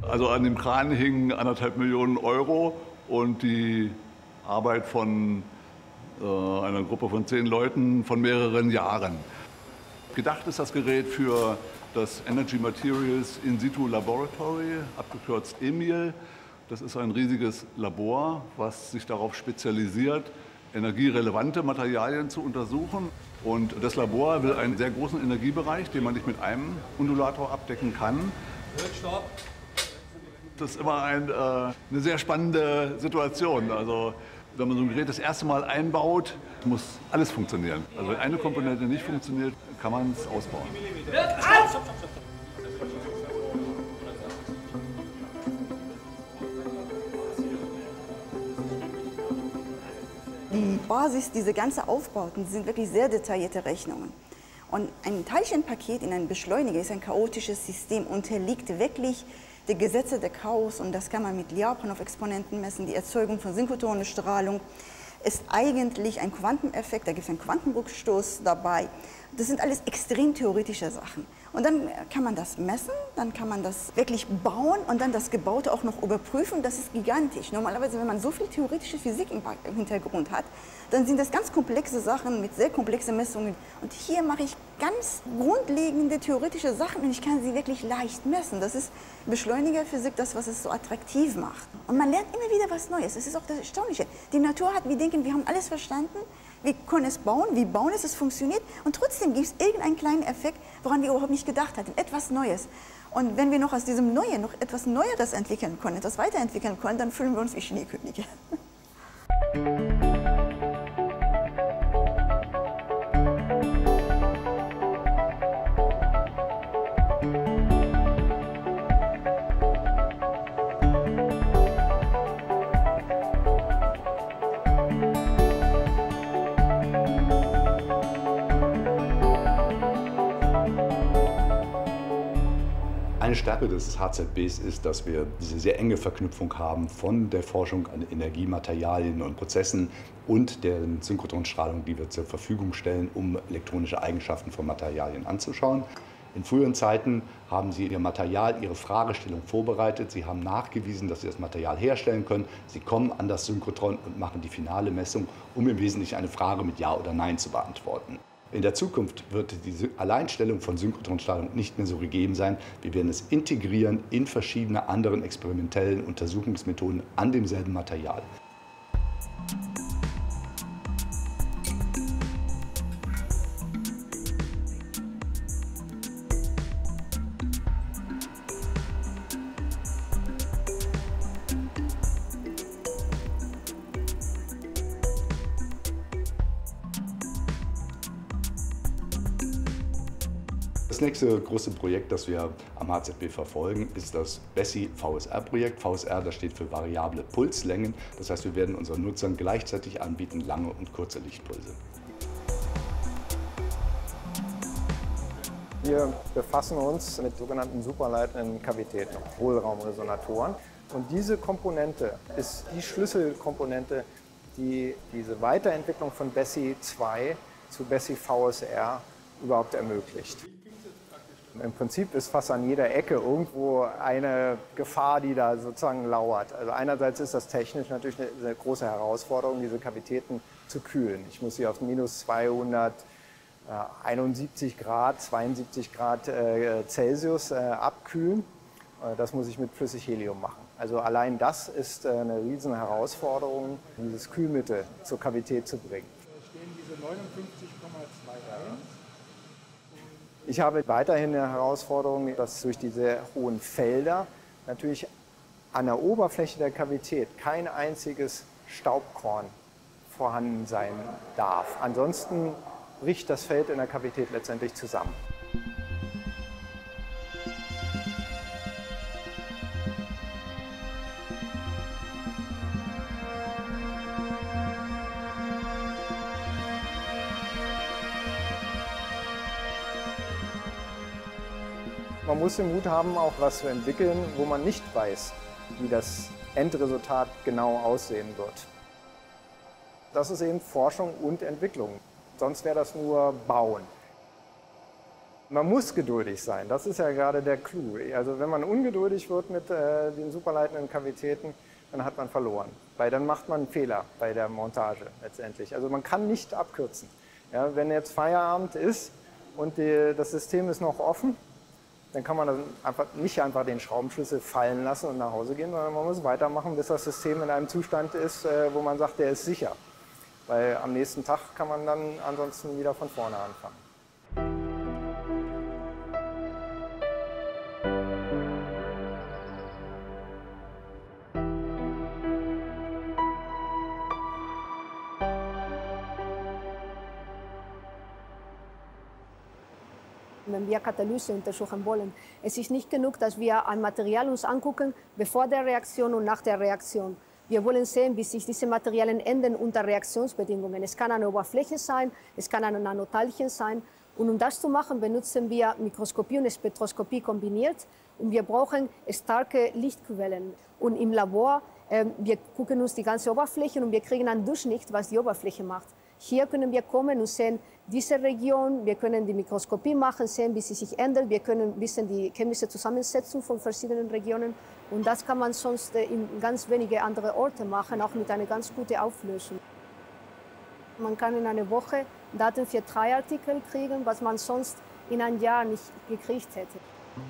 Also an dem Kran hingen 1,5 Millionen Euro und die Arbeit von einer Gruppe von 10 Leuten von mehreren Jahren. Gedacht ist das Gerät für das Energy Materials In Situ Laboratory, abgekürzt EMIL. Das ist ein riesiges Labor, was sich darauf spezialisiert, energierelevante Materialien zu untersuchen. Und das Labor will einen sehr großen Energiebereich, den man nicht mit einem Undulator abdecken kann. Das ist immer eine sehr spannende Situation. Also, wenn man so ein Gerät das erste Mal einbaut, muss alles funktionieren. Also wenn eine Komponente nicht funktioniert, kann man es ausbauen. Die Basis dieser ganzen Aufbauten sind wirklich sehr detaillierte Rechnungen. Und ein Teilchenpaket in einem Beschleuniger ist ein chaotisches System, unterliegt wirklich die Gesetze der Chaos, und das kann man mit Lyapunov-Exponenten messen. Die Erzeugung von Synchrotronenstrahlung ist eigentlich ein Quanteneffekt, da gibt es einen Quantenrückstoß dabei. Das sind alles extrem theoretische Sachen. Und dann kann man das messen, dann kann man das wirklich bauen und dann das Gebaute auch noch überprüfen. Das ist gigantisch. Normalerweise, wenn man so viel theoretische Physik im Hintergrund hat, dann sind das ganz komplexe Sachen mit sehr komplexen Messungen. Und hier mache ich ganz grundlegende theoretische Sachen und ich kann sie wirklich leicht messen. Das ist Beschleunigerphysik, das, was es so attraktiv macht. Und man lernt immer wieder was Neues. Das ist auch das Erstaunliche. Die Natur hat, wir denken, wir haben alles verstanden. Wir können es bauen, wir bauen es, es funktioniert und trotzdem gibt es irgendeinen kleinen Effekt, woran wir überhaupt nicht gedacht hatten, etwas Neues. Und wenn wir noch aus diesem Neuen noch etwas Neueres entwickeln können, etwas weiterentwickeln können, dann fühlen wir uns wie Schneekönige. Eine Stärke des HZBs ist, dass wir diese sehr enge Verknüpfung haben von der Forschung an Energiematerialien und Prozessen und der Synchrotronstrahlung, die wir zur Verfügung stellen, um elektronische Eigenschaften von Materialien anzuschauen. In früheren Zeiten haben Sie Ihr Material, Ihre Fragestellung vorbereitet. Sie haben nachgewiesen, dass Sie das Material herstellen können. Sie kommen an das Synchrotron und machen die finale Messung, um im Wesentlichen eine Frage mit Ja oder Nein zu beantworten. In der Zukunft wird die Alleinstellung von Synchrotronstrahlung nicht mehr so gegeben sein. Wir werden es integrieren in verschiedene anderen experimentellen Untersuchungsmethoden an demselben Material. Das nächste große Projekt, das wir am HZB verfolgen, ist das BESSY-VSR-Projekt. VSR, das steht für variable Pulslängen. Das heißt, wir werden unseren Nutzern gleichzeitig anbieten, lange und kurze Lichtpulse. Wir befassen uns mit sogenannten superleitenden Kavitäten, Hohlraumresonatoren. Und diese Komponente ist die Schlüsselkomponente, die diese Weiterentwicklung von BESSY 2 zu BESSY VSR überhaupt ermöglicht. Im Prinzip ist fast an jeder Ecke irgendwo eine Gefahr, die da sozusagen lauert. Also einerseits ist das technisch natürlich eine große Herausforderung, diese Kavitäten zu kühlen. Ich muss sie auf minus 271 Grad, 72 Grad Celsius abkühlen. Das muss ich mit Flüssighelium machen. Also allein das ist eine riesen Herausforderung, dieses Kühlmittel zur Kavität zu bringen. Da stehen diese 59,2 rein. Ich habe weiterhin eine Herausforderung, dass durch diese hohen Felder natürlich an der Oberfläche der Kavität kein einziges Staubkorn vorhanden sein darf. Ansonsten bricht das Feld in der Kavität letztendlich zusammen. Man muss den Mut haben, auch was zu entwickeln, wo man nicht weiß, wie das Endresultat genau aussehen wird. Das ist eben Forschung und Entwicklung. Sonst wäre das nur Bauen. Man muss geduldig sein, das ist ja gerade der Clou. Also wenn man ungeduldig wird mit den superleitenden Kavitäten, dann hat man verloren. Weil dann macht man einen Fehler bei der Montage letztendlich. Also man kann nicht abkürzen. Ja, wenn jetzt Feierabend ist und das System ist noch offen, dann kann man dann nicht einfach den Schraubenschlüssel fallen lassen und nach Hause gehen, sondern man muss weitermachen, bis das System in einem Zustand ist, wo man sagt, der ist sicher. Weil am nächsten Tag kann man dann ansonsten wieder von vorne anfangen. Wenn wir Katalyse untersuchen wollen, es ist nicht genug, dass wir ein Material uns angucken, bevor der Reaktion und nach der Reaktion. Wir wollen sehen, wie sich diese Materialien ändern unter Reaktionsbedingungen. Es kann eine Oberfläche sein, es kann ein Nanoteilchen sein. Und um das zu machen, benutzen wir Mikroskopie und Spektroskopie kombiniert. Und wir brauchen starke Lichtquellen. Und im Labor, wir gucken uns die ganze Oberfläche und wir kriegen einen Durchschnitt, was die Oberfläche macht. Hier können wir kommen und sehen, diese Region, wir können die Mikroskopie machen, sehen, wie sie sich ändert. Wir können wissen die chemische Zusammensetzung von verschiedenen Regionen. Und das kann man sonst in ganz wenige andere Orte machen, auch mit einer ganz guten Auflösung. Man kann in einer Woche Daten für 3 Artikel kriegen, was man sonst in einem Jahr nicht gekriegt hätte.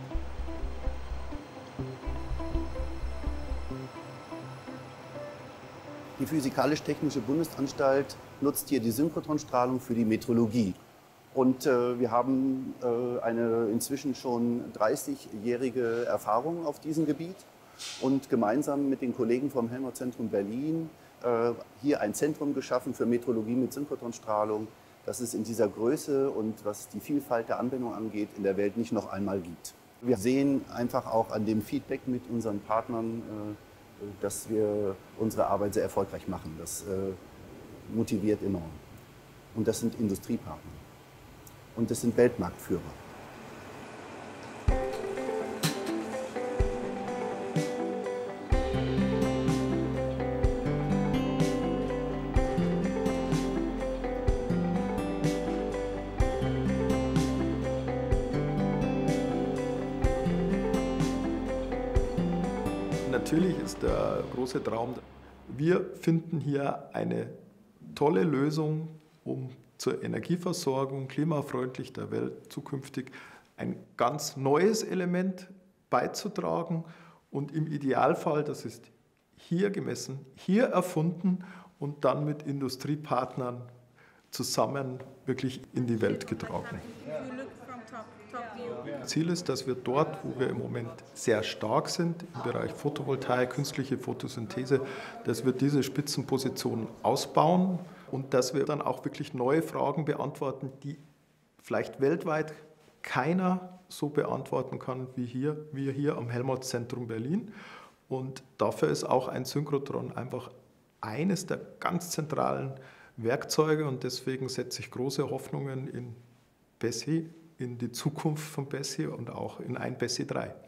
Die Physikalisch-Technische Bundesanstalt nutzt hier die Synchrotronstrahlung für die Metrologie. Und wir haben eine inzwischen schon 30-jährige Erfahrung auf diesem Gebiet und gemeinsam mit den Kollegen vom Helmholtz-Zentrum Berlin hier ein Zentrum geschaffen für Metrologie mit Synchrotronstrahlung, das es in dieser Größe und was die Vielfalt der Anwendung angeht, in der Welt nicht noch einmal gibt. Wir sehen einfach auch an dem Feedback mit unseren Partnern, dass wir unsere Arbeit sehr erfolgreich machen. Das motiviert enorm. Und das sind Industriepartner. Und das sind Weltmarktführer. Natürlich ist der große Traum, wir finden hier eine tolle Lösung, um zur Energieversorgung klimafreundlich der Welt zukünftig ein ganz neues Element beizutragen und im Idealfall, das ist hier gemessen, hier erfunden und dann mit Industriepartnern zusammen wirklich in die Welt getragen. Ziel ist, dass wir dort, wo wir im Moment sehr stark sind, im Bereich Photovoltaik, künstliche Photosynthese, dass wir diese Spitzenpositionen ausbauen und dass wir dann auch wirklich neue Fragen beantworten, die vielleicht weltweit keiner so beantworten kann wie wir hier am Helmholtz-Zentrum Berlin. Und dafür ist auch ein Synchrotron einfach eines der ganz zentralen Werkzeuge und deswegen setze ich große Hoffnungen in BESSY, in die Zukunft von BESSY und auch in ein BESSY 3.